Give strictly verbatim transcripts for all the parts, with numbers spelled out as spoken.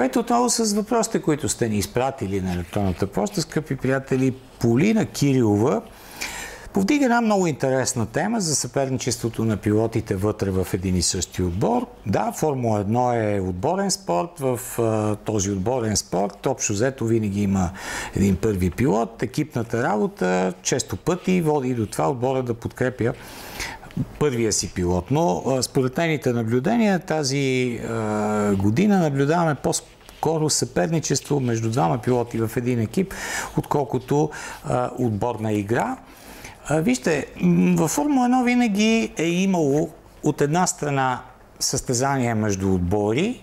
Здравейте отново с въпросите, които сте ни изпратили на електронната поща, скъпи приятели. Полина Кирилова повдига една много интересна тема за съперничеството на пилотите вътре в един и същи отбор. Да, Формула едно е отборен спорт. В а, този отборен спорт общо взето винаги има един първи пилот. Екипната работа често пъти води до това отбора да подкрепя първия си пилот. Но а, според нейните наблюдения тази а, година наблюдаваме по-скоро съперничество между двама пилоти в един екип, отколкото а, отборна игра. А, вижте, във Формула едно винаги е имало от една страна състезания между отбори,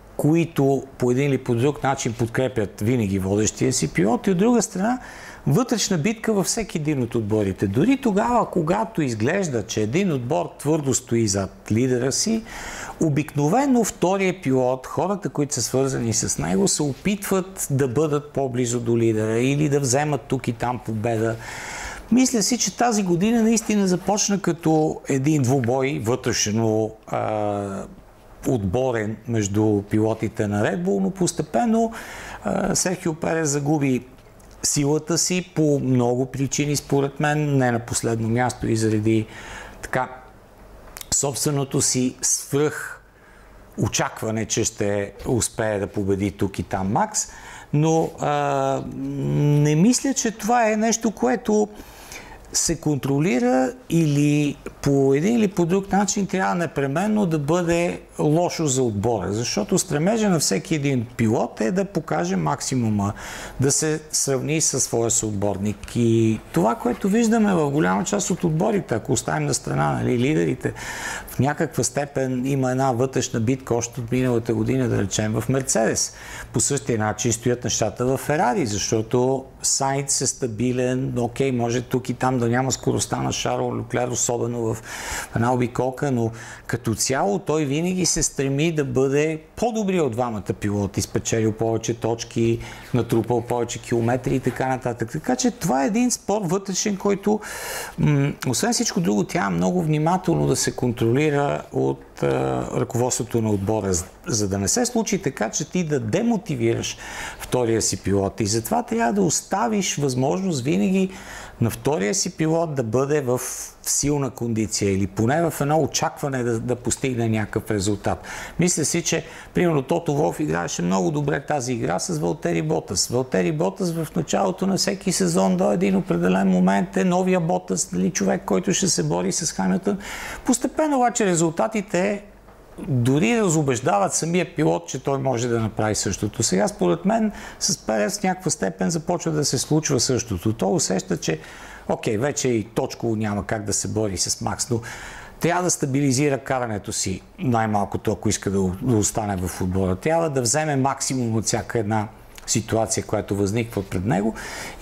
които по един или по друг начин подкрепят винаги водещия си пилот, и от друга страна вътрешна битка във всеки един от отборите. Дори тогава, когато изглежда, че един отбор твърдо стои зад лидера си, обикновено втория пилот, хората, които са свързани с него, се опитват да бъдат по-близо до лидера или да вземат тук и там победа. Мисля си, че тази година наистина започна като един двубой вътрешно а, отборен между пилотите на Red Bull, но постепенно а, Серхио Перес загуби силата си по много причини, според мен, не на последно място и заради така собственото си свръх очакване, че ще успее да победи тук и там Макс, но а, не мисля, че това е нещо, което се контролира или по един или по друг начин трябва непременно да бъде лошо за отбора, защото стремежа на всеки един пилот е да покаже максимума, да се сравни със своя съотборник. И това, което виждаме в голяма част от отборите, ако оставим на страна, нали, лидерите, в някаква степен има една вътрешна битка още от миналата година, да речем, в Мерцедес. По същия начин стоят нещата в Ферари, защото Сайнц е стабилен, окей, може тук и там да няма скоростта на Шарл Леклер, особено в една обиколка, но като цяло той винаги се стреми да бъде по-добри от двамата пилоти, спечелил повече точки, натрупал повече километри и така нататък. Така че това е един спор вътрешен, който м- освен всичко друго трябва много внимателно да се контролира от а, ръководството на отбора, за да не се случи така, че ти да демотивираш втория си пилот. И затова трябва да оставиш възможност винаги на втория си пилот да бъде в силна кондиция или поне в едно очакване да, да постигне някакъв резултат. Мисля си, че примерно Тото Волф играеше много добре тази игра с Валтери Ботас. Валтери Ботас в началото на всеки сезон до един определен момент е новия Ботас, нали, човек, който ще се бори с Хамилтън. Постепенно обаче резултатите дори разубеждават самия пилот, че той може да направи същото. Сега, според мен, с Перес в някаква степен започва да се случва същото. Той усеща, че окей, вече и точково няма как да се бори с Макс, но трябва да стабилизира карането си, най-малкото, ако иска да, да остане в отбора. Трябва да вземе максимум от всяка една ситуация, която възниква пред него,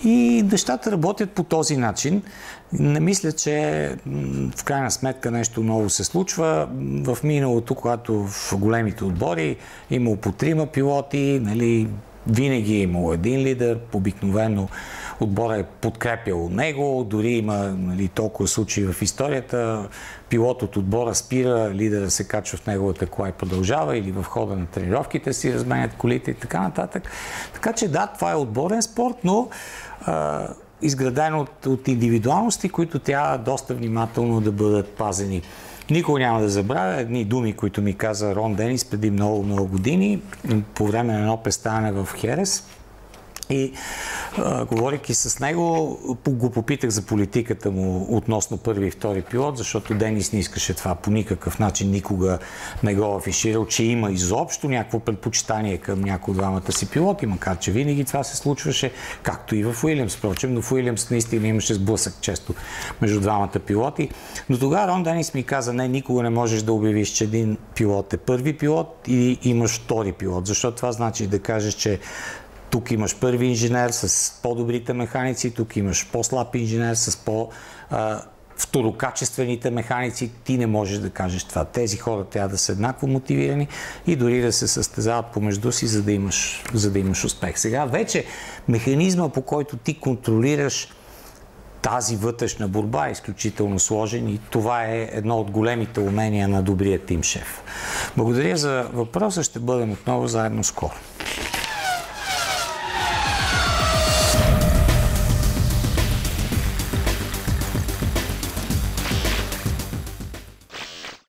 и нещата работят по този начин. Не мисля, че в крайна сметка нещо ново се случва. В миналото, когато в големите отбори имало по трима пилоти, нали, винаги е имало един лидер, обикновено отбора е подкрепял него, дори има, нали, толкова случаи в историята. Пилот от отбора спира, лидера се качва в неговата кола и продължава, или в хода на тренировките си разменят колите и така нататък. Така че да, това е отборен спорт, но а, изграден от, от индивидуалности, които трябва доста внимателно да бъдат пазени. Никога няма да забравя едни думи, които ми каза Рон Денис преди много-много години, по време на едно представяне в Херес. И а, говорейки с него, го попитах за политиката му относно първи и втори пилот, защото Денис не искаше това по никакъв начин, никога не го афиширал, че има изобщо някакво предпочитание към някои от двамата си пилоти, макар че винаги това се случваше, както и в Уилямс, впрочем, но в Уилямс наистина имаше сблъсък често между двамата пилоти. Но тогава Рон Денис ми каза: не, никога не можеш да обявиш, че един пилот е първи пилот и имаш втори пилот, защото това значи да кажеш, че тук имаш първи инженер с по-добрите механици, тук имаш по-слаб инженер с по-второкачествените механици. Ти не можеш да кажеш това. Тези хора трябва да са еднакво мотивирани и дори да се състезават помежду си, за да имаш, за да имаш успех. Сега вече механизма, по който ти контролираш тази вътрешна борба, е изключително сложен и това е едно от големите умения на добрия тим шеф. Благодаря за въпроса. Ще бъдем отново заедно скоро.